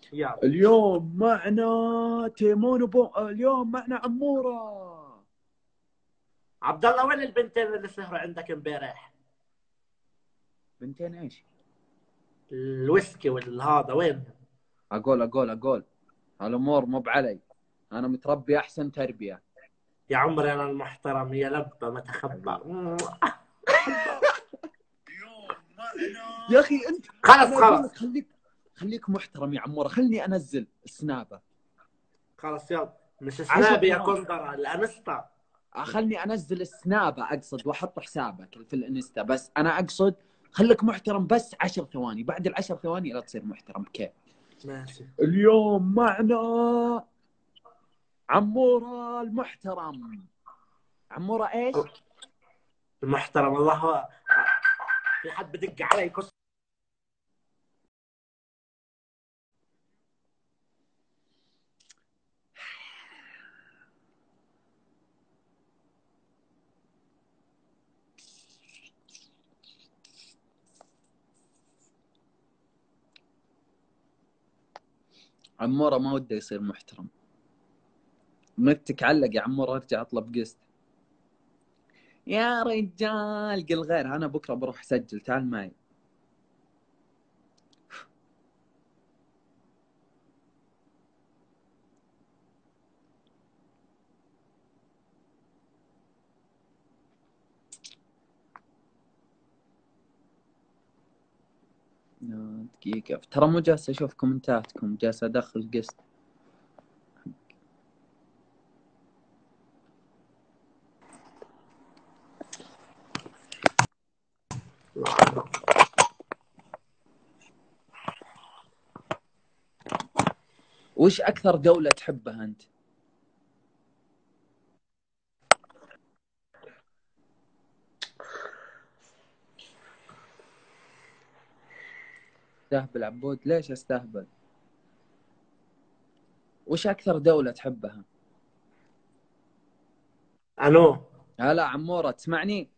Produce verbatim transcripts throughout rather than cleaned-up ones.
يلا. اليوم معنا تيمون بو... اليوم معنا عمورة. عبد الله، وين البنتين اللي سهروا عندك امبارح؟ بنتين ايش؟ الويسكي والهذا وين؟ اقول اقول اقول الامور مو بعلي، انا متربي احسن تربية. يا عمري انا المحترم، يا لبه ما تخبى. حبيبي. يا اخي انت، خلص انا اقول خلص لك خليك خليك محترم يا عمورة، خلني انزل السنابة. خلص يلا. مش عشر سنابي يا ثواني كندرة، الانستا. خلني انزل السنابة اقصد، واحط حسابك في الانستا، بس انا اقصد خليك محترم بس عشر ثواني، بعد العشر ثواني لا تصير محترم. كيف؟ ماشي. اليوم معنا عمورة المحترم. عمورة ايش؟ المحترم الله. في حد بدق علي كس. عمورة ما وده يصير محترم. نتك علق يا عمورة، ارجع اطلب قسط. يا رجال قل غير، انا بكرة بروح اسجل، تعال معي. دقيقة، ترى مو جالس اشوف كومنتاتكم، جالس ادخل قسط. وش اكثر دولة تحبها انت؟ استهبل عبود، ليش استهبل؟ وش اكثر دولة تحبها؟ الو. هلا عمورة تسمعني؟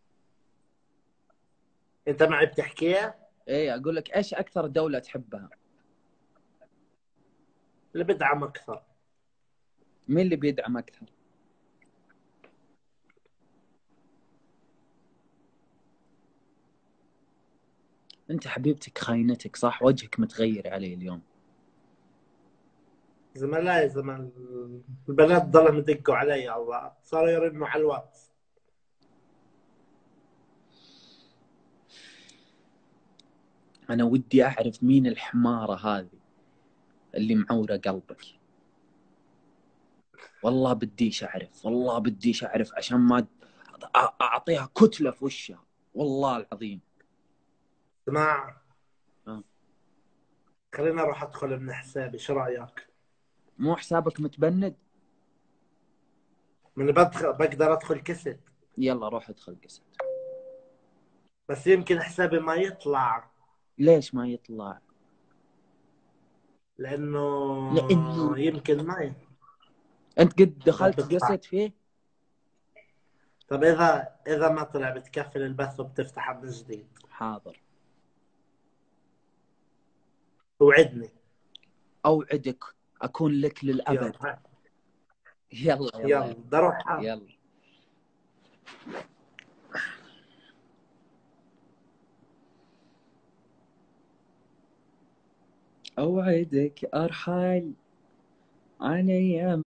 انت معي بتحكي؟ ايه اقول لك، ايش اكثر دولة تحبها؟ اللي بدعم اكثر. مين اللي بيدعم اكثر؟ انت حبيبتك خاينتك صح، وجهك متغير علي اليوم. زملاء زمان البنات ضلهم يدقوا علي، الله صاروا يرنوا على الواتس. انا ودي اعرف مين الحمارة هذه اللي معورة قلبك. والله بديش اعرف، والله بديش اعرف عشان ما اعطيها كتلة في وشها، والله العظيم. اسمع، أه. خليني اروح ادخل من حسابي، شو رايك؟ مو حسابك متبند؟ من بدخل بقدر ادخل كست. يلا روح ادخل قسط. بس يمكن حسابي ما يطلع. ليش ما يطلع؟ لانه لانه يمكن ما ي... انت قد طب دخلت بتطلع. قسط فيه؟ طب اذا اذا ما طلع بتكفل البث وبتفتح من جديد. حاضر. وعدني. اوعدك اكون لك للابد. يلا يلا يلا يلا يلا, بدي اروح. يلا. اوعدك ارحل على ايام